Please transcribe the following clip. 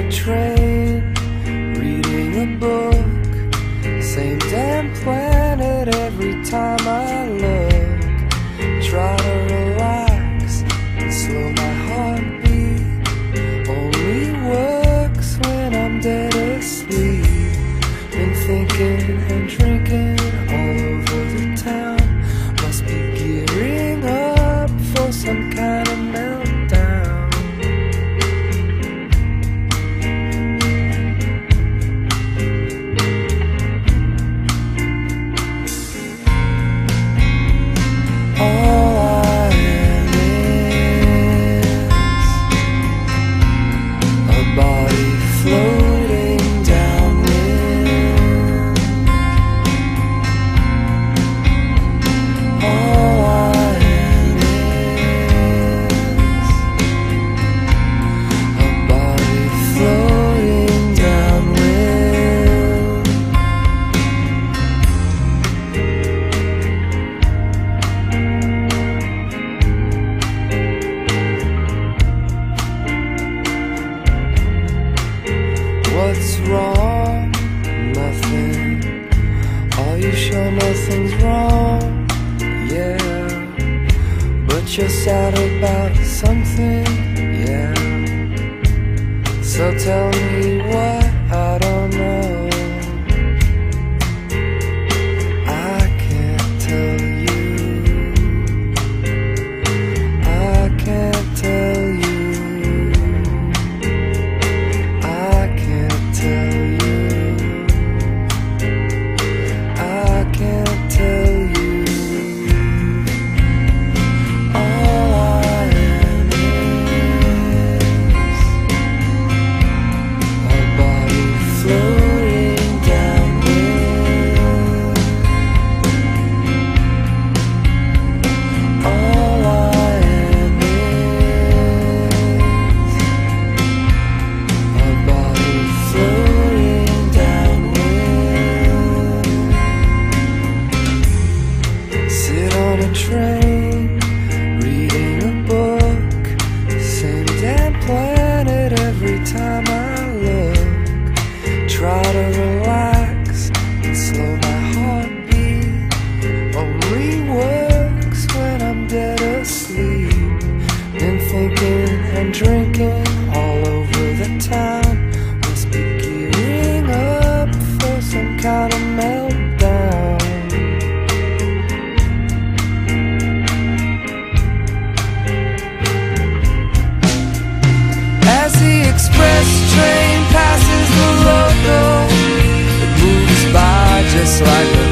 a train, reading a book, same damn planet every time I look. Try to relax and slow my heartbeat, only works when I'm dead asleep. Been thinking and drinking all over the town, must be gearing up for some kind of meltdown. All I am is a body floating downwind. All I am is a body floating downwind. What's wrong? Nothing. Are you sure nothing's wrong? Yeah, but you're sad about something. Yeah, so tell me what. I don't know. I can't tell you. I can't tell you. I can't tell you. I can't tell you. All I am is a body floating downwind. All I am is a body floating downwind. Sit on a train, reading a book, same damn planet every time I look. Try to relax and slow my heartbeat, only works when I'm dead asleep. Been thinking and drinking all over the town, must be gearing up for some kind of meltdown. As the express train passes the local, it moves by just like a